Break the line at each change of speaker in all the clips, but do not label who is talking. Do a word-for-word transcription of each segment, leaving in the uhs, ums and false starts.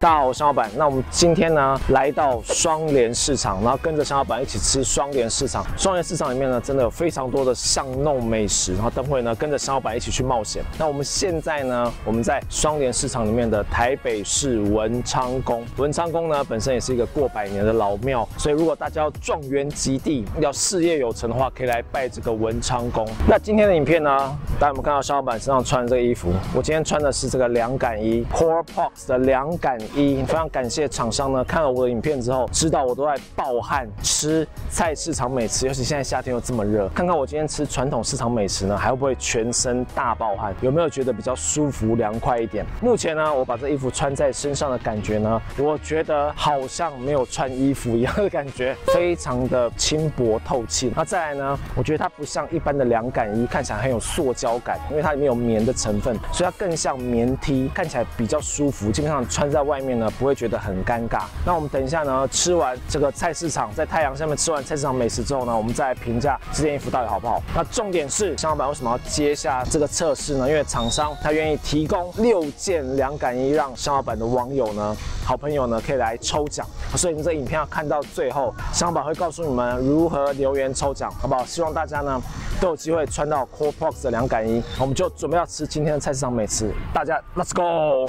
大家好，我是香老板。那我们今天呢来到双连市场，然后跟着香老板一起吃双连市场。双连市场里面呢，真的有非常多的巷弄美食，然后等会呢跟着香老板一起去冒险。那我们现在呢，我们在双连市场里面的台北市文昌宫。文昌宫呢本身也是一个过百年的老庙，所以如果大家要状元及第，要事业有成的话，可以来拜这个文昌宫。那今天的影片呢，大家有没有看到香老板身上穿的这个衣服？我今天穿的是这个凉感衣 ，Porpox 的凉感衣。非常感谢厂商呢，看了我的影片之后，知道我都在暴汗吃菜市场美食，尤其现在夏天又这么热，看看我今天吃传统市场美食呢，还会不会全身大暴汗？有没有觉得比较舒服凉快一点？目前呢，我把这衣服穿在身上的感觉呢，我觉得好像没有穿衣服一样的感觉，非常的轻薄透气。那再来呢，我觉得它不像一般的凉感衣，看起来很有塑胶感，因为它里面有棉的成分，所以它更像棉 T， 看起来比较舒服，基本上穿在外面呢不会觉得很尴尬。那我们等一下呢，吃完这个菜市场，在太阳下面吃完菜市场美食之后呢，我们再来评价这件衣服到底好不好。那重点是，香老板为什么要接下这个测试呢？因为厂商他愿意提供六件凉感衣，让香老板的网友呢、好朋友呢可以来抽奖。所以你这影片要看到最后，香老板会告诉你们如何留言抽奖，好不好？希望大家呢都有机会穿到 Porpox 的凉感衣。我们就准备要吃今天的菜市场美食，大家 Let's go！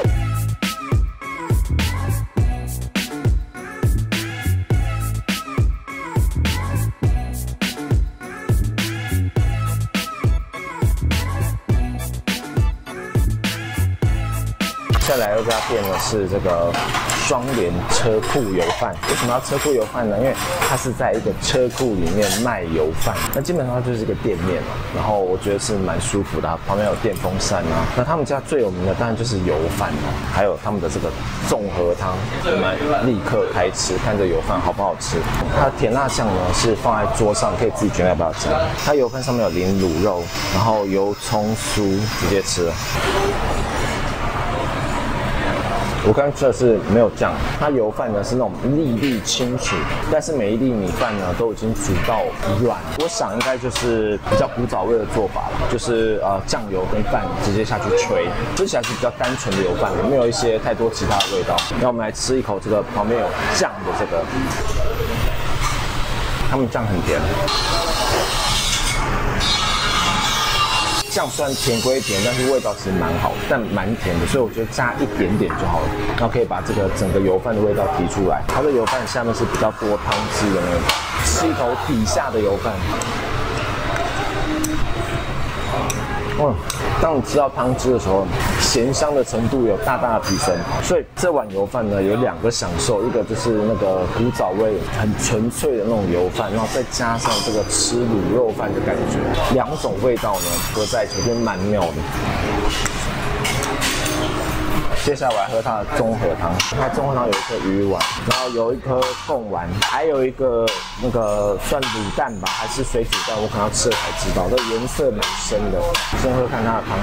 再来这家店呢是这个双连车库油饭。为什么要车库油饭呢？因为它是在一个车库里面卖油饭，那基本上它就是一个店面嘛。然后我觉得是蛮舒服的，旁边有电风扇啊。那他们家最有名的当然就是油饭哦，还有他们的这个综合汤。我们立刻开吃，看这油饭好不好吃。它的甜辣酱呢是放在桌上，可以自己决定要不要加。它油饭上面有淋卤肉，然后油葱酥，直接吃了。我刚才吃的是没有酱，它油饭呢是那种粒粒清楚，但是每一粒米饭呢都已经煮到软。我想应该就是比较古早味的做法了，就是呃酱油跟饭直接下去吹，吃起来是比较单纯的油饭，没有一些太多其他的味道。那我们来吃一口这个旁边有酱的这个，他们酱很甜。酱虽然甜归甜，但是味道其实蛮好，但蛮甜的，所以我觉得加一点点就好了，然后可以把这个整个油饭的味道提出来。它的油饭下面是比较多汤汁的那种，吃一口底下的油饭。嗯，当你吃到汤汁的时候，咸香的程度有大大的提升。所以这碗油饭呢有两个享受，一个就是那个古早味很纯粹的那种油饭，然后再加上这个吃卤肉饭的感觉，两种味道呢合在一起，我觉得蛮妙的。接下来我来喝它的综合汤，它综合汤有一颗鱼丸，然后有一颗贡丸，还有一个那个算卤蛋吧，还是水煮蛋，我可能要吃了才知道，这颜色蛮深的。先喝看它的汤，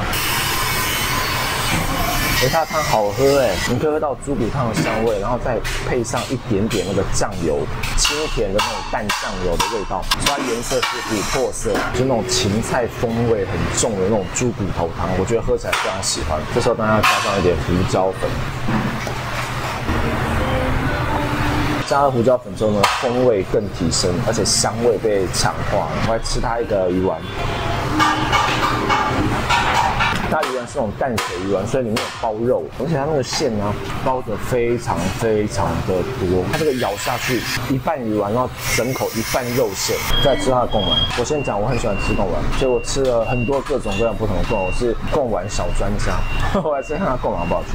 哎、欸，它的汤好喝哎，你可以喝到猪骨汤的香味，然后再配上一点点那个酱油，清甜的那种淡酱油的味道，所以它颜色是琥珀色，就那种芹菜风味很重的那种猪骨头汤，我觉得喝起来非常喜欢。这时候当然要加上一点胡椒粉，加了胡椒粉之后呢，风味更提升，而且香味被强化。我来吃它一个鱼丸。它鱼丸是那种淡水鱼丸，所以里面有包肉，而且它那个馅呢包得非常非常的多。它这个咬下去，一半鱼丸，然后整口一半肉馅。再吃它的贡丸，我先讲，我很喜欢吃贡丸，所以我吃了很多各种各样不同的贡丸，我是贡丸小专家。我来吃看它贡丸好不好吃。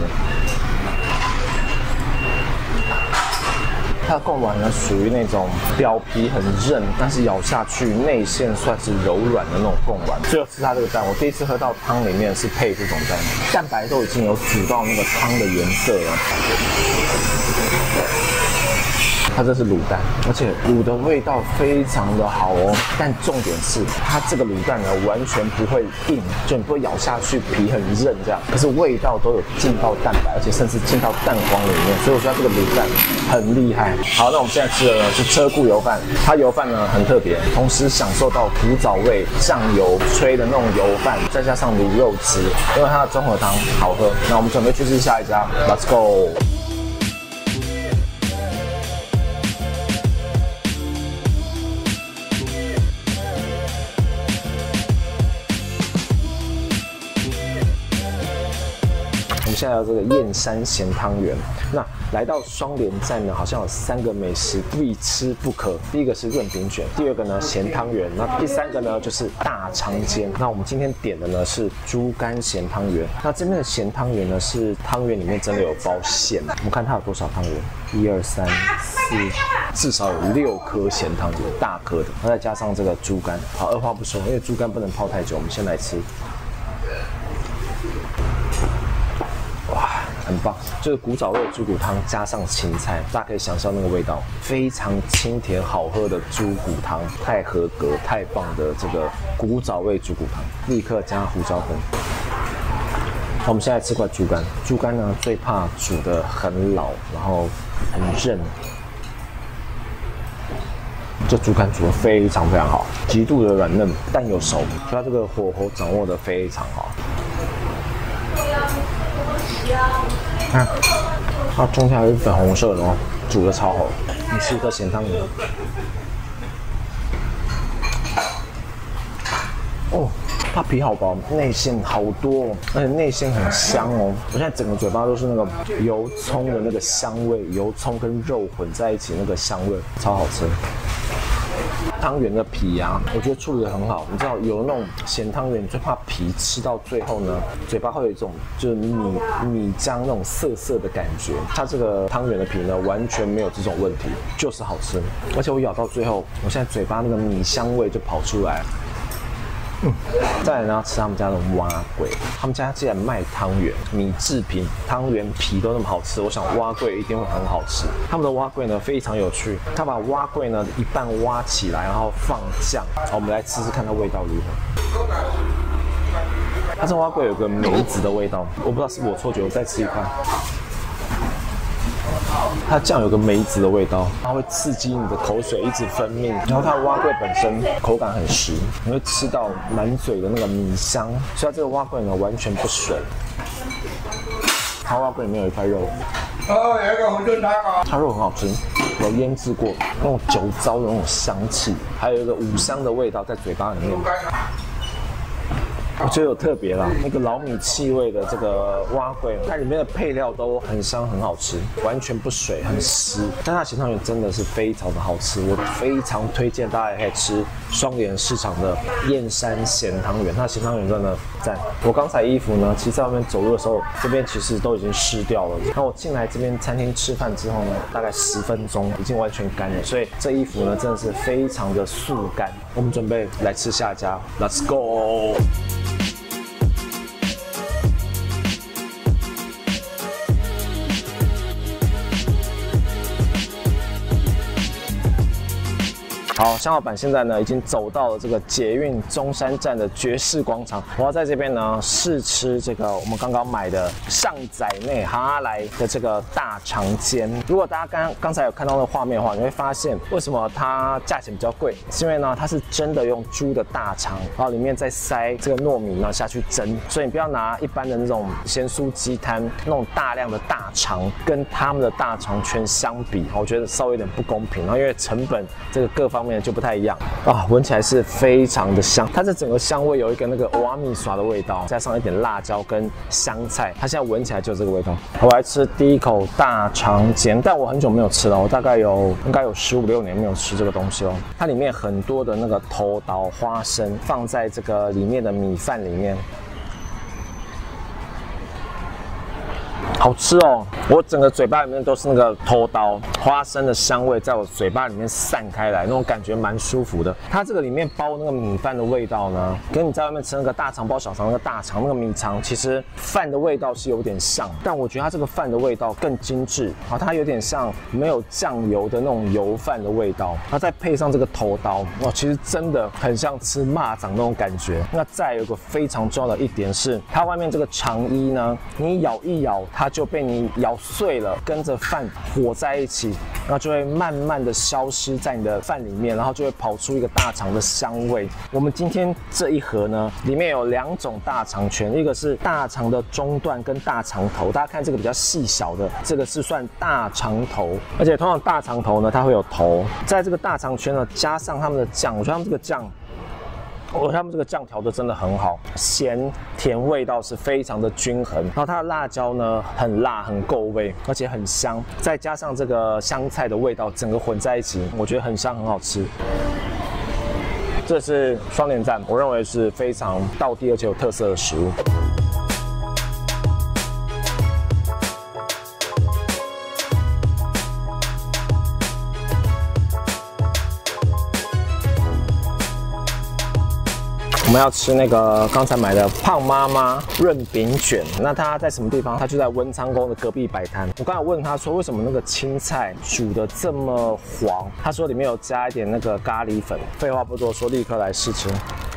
它的贡丸呢属于那种表皮很韧，但是咬下去内馅算是柔软的那种贡丸。最后吃它这个蛋，我第一次喝到汤里面是配这种蛋，蛋白都已经有煮到那个汤的颜色了。它这是卤蛋，而且卤的味道非常的好哦。但重点是，它这个卤蛋呢完全不会硬，就你不会咬下去皮很韧这样，可是味道都有进到蛋白，而且甚至进到蛋黄里面，所以我觉得这个卤蛋很厉害。好，那我们现在吃的呢是车库油饭，它油饭呢很特别，同时享受到古早味酱油吹的那种油饭，再加上卤肉汁，因为它的综合汤好喝。那我们准备去吃下一家 ，Let's go。 现在有这个燕山咸汤圆。那来到双连站呢，好像有三个美食必吃不可。第一个是润饼卷，第二个呢咸汤圆，那第三个呢就是大肠煎。那我们今天点的呢是猪肝咸汤圆。那这边的咸汤圆呢是汤圆里面真的有包馅。我们看它有多少汤圆？一二三四，至少有六颗咸汤圆，大颗的。然后再加上这个猪肝。好，二话不说，因为猪肝不能泡太久，我们先来吃。哇，很棒！就是古早味猪骨汤加上芹菜，大家可以想象那个味道，非常清甜好喝的猪骨汤，太合格、太棒的这个古早味猪骨汤，立刻加胡椒粉。好，我们现在吃块猪肝。猪肝呢，最怕煮得很老，然后很韧。这猪肝煮得非常非常好，极度的软嫩，但又熟，所以它这个火候掌握得非常好。看，它中间还是粉红色的哦，煮得超好。你吃一颗咸汤圆。哦，它皮好薄，内馅好多哦，而且内馅很香哦。我现在整个嘴巴都是那个油葱的那个香味，油葱跟肉混在一起那个香味，超好吃。汤圆的皮啊，我觉得处理得很好。你知道有那种咸汤圆，你最怕皮吃到最后呢，嘴巴会有一种就是米米浆那种涩涩的感觉。它这个汤圆的皮呢，完全没有这种问题，就是好吃。而且我咬到最后，我现在嘴巴那个米香味就跑出来。嗯，再来呢，吃他们家的蛙粿。他们家既然卖汤圆，米制品、汤圆皮都那么好吃，我想蛙粿一定会很好吃。他们的蛙粿呢非常有趣，他把蛙粿呢一半挖起来，然后放酱。好，我们来吃吃看它味道如何。它这蛙粿有个梅子的味道，我不知道是不是我错觉，我再吃一块。它酱有个梅子的味道，它会刺激你的口水一直分泌，然后它的蛙粿本身口感很实，你会吃到满嘴的那个米香，所以它这个蛙粿呢完全不水。它蛙粿里面有一块肉，哦，有一个红炖汤啊，它肉很好吃，有腌制过，那种酒糟的那种香气，还有一个五香的味道在嘴巴里面。我觉得有特别啦，那个老米气味的这个蛙粿，它里面的配料都很香很好吃，完全不水，很湿。但它咸汤圆真的是非常的好吃，我非常推荐大家可以吃双连市场的燕山咸汤圆，它的咸汤圆真的赞。我刚才衣服呢，其实在外面走路的时候，这边其实都已经湿掉了。那我进来这边餐厅吃饭之后呢，大概十分钟已经完全干了，所以这衣服呢真的是非常的速干。我们准备来吃下一家 ，Let's go！好，香老板现在呢已经走到了这个捷运中山站的爵士广场，我要在这边呢试吃这个我们刚刚买的上仔内哈来的这个大肠煎。如果大家刚刚才有看到那个画面的话，你会发现为什么它价钱比较贵，是因为呢它是真的用猪的大肠，然后里面再塞这个糯米呢下去蒸，所以你不要拿一般的那种咸酥鸡摊那种大量的大肠跟他们的大肠全相比，我觉得稍微有点不公平，然后因为成本这个各方面就不太一样啊，闻起来是非常的香。它这整个香味有一个那个瓦米耍的味道，加上一点辣椒跟香菜，它现在闻起来就这个味道。我来吃第一口大肠煎，但我很久没有吃了，我大概有应该有十五六年没有吃这个东西了。它里面很多的那个头刀花生放在这个里面的米饭里面。好吃哦！我整个嘴巴里面都是那个头刀花生的香味，在我嘴巴里面散开来，那种感觉蛮舒服的。它这个里面包那个米饭的味道呢，跟你在外面吃那个大肠包小肠那个大肠那个米肠，其实饭的味道是有点像，但我觉得它这个饭的味道更精致啊，它有点像没有酱油的那种油饭的味道，然后再配上这个头刀，哇，其实真的很像吃蚂蚱那种感觉。那再有个非常重要的一点是，它外面这个肠衣呢，你咬一咬它就被你咬碎了，跟着饭和在一起，然后就会慢慢的消失在你的饭里面，然后就会跑出一个大肠的香味。我们今天这一盒呢，里面有两种大肠圈，一个是大肠的中段跟大肠头，大家看这个比较细小的，这个是算大肠头，而且通常大肠头呢，它会有头，在这个大肠圈呢加上他们的酱，我觉得他们这个酱我他们这个酱调的真的很好，咸甜味道是非常的均衡，然后它的辣椒呢很辣很够味，而且很香，再加上这个香菜的味道整个混在一起，我觉得很香很好吃。这是双连赞，我认为是非常道地而且有特色的食物。我们要吃那个刚才买的胖妈妈润饼卷，那它在什么地方？它就在文昌宫的隔壁摆摊。我刚才问他说，为什么那个青菜煮的这么黄？他说里面有加一点那个咖喱粉。废话不多说，立刻来试吃。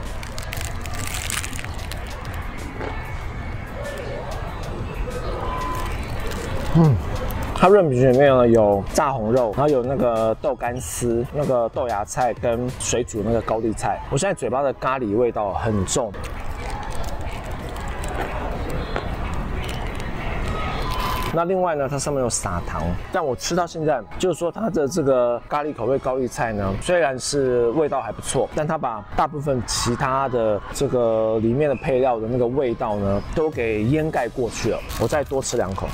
嗯。它润饼卷里面呢有炸红肉，然后有那个豆干丝、那个豆芽菜跟水煮那个高丽菜。我现在嘴巴的咖喱味道很重。那另外呢，它上面有撒糖，但我吃到现在，就是说它的这个咖喱口味高丽菜呢，虽然是味道还不错，但它把大部分其他的这个里面的配料的那个味道呢，都给掩盖过去了。我再多吃两口。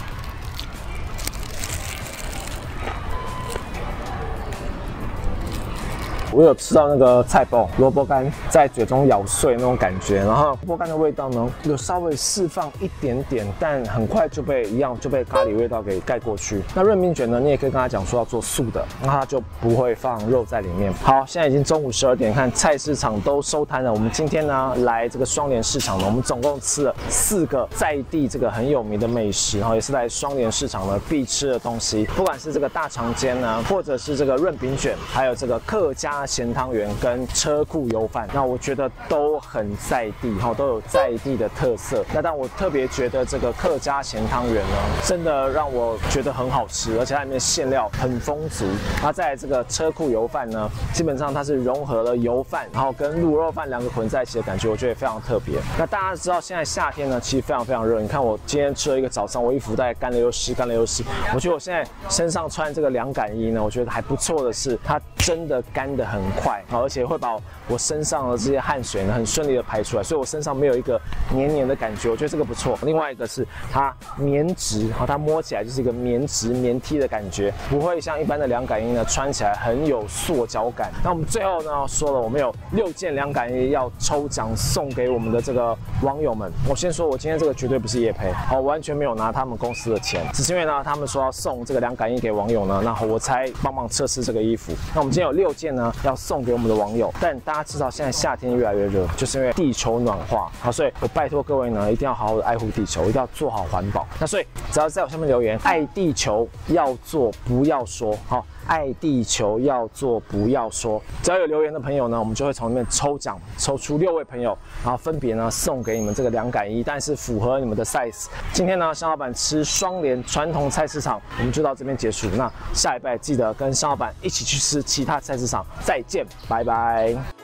我有吃到那个菜包萝卜干在嘴中咬碎那种感觉，然后萝卜干的味道呢有稍微释放一点点，但很快就被一样就被咖喱味道给盖过去。那润饼卷呢，你也可以跟他讲说要做素的，那他就不会放肉在里面。好，现在已经中午十二点，看菜市场都收摊了。我们今天呢来这个双连市场呢，我们总共吃了四个在地这个很有名的美食，然后也是来双连市场呢必吃的东西，不管是这个大肠煎呢，或者是这个润饼卷，还有这个客家咸汤圆跟车库油饭，那我觉得都很在地，哈，都有在地的特色。那但我特别觉得这个客家咸汤圆呢，真的让我觉得很好吃，而且它里面馅料很丰足。那在这个车库油饭呢，基本上它是融合了油饭，然后跟卤肉饭两个混在一起的感觉，我觉得非常特别。那大家知道现在夏天呢，其实非常非常热。你看我今天吃了一个早上，我衣服大概干了又湿，干了又湿。我觉得我现在身上穿这个凉感衣呢，我觉得还不错的是，它真的干得很快。而且会把我身上的这些汗水呢，很顺利的排出来，所以我身上没有一个黏黏的感觉，我觉得这个不错。另外一个是它棉质，然后它摸起来就是一个棉质棉 T 的感觉，不会像一般的凉感衣呢穿起来很有塑胶感。那我们最后呢说了，我们有六件凉感衣要抽奖送给我们的这个网友们。我先说，我今天这个绝对不是业配，好，完全没有拿他们公司的钱，只是因为呢他们说要送这个凉感衣给网友呢，那我才帮忙测试这个衣服。那我们今天有六件呢要送给我们的网友，但大家知道现在夏天越来越热，就是因为地球暖化，好，所以我拜托各位呢，一定要好好的爱护地球，一定要做好环保。那所以只要在我下面留言，爱地球要做不要说，好，爱地球要做不要说，只要有留言的朋友呢，我们就会从里面抽奖，抽出六位朋友，然后分别呢送给你们这个凉感衣，但是符合你们的 size。今天呢，香老板吃双连传统菜市场，我们就到这边结束。那下礼拜记得跟香老板一起去吃其他菜市场，再见，拜拜。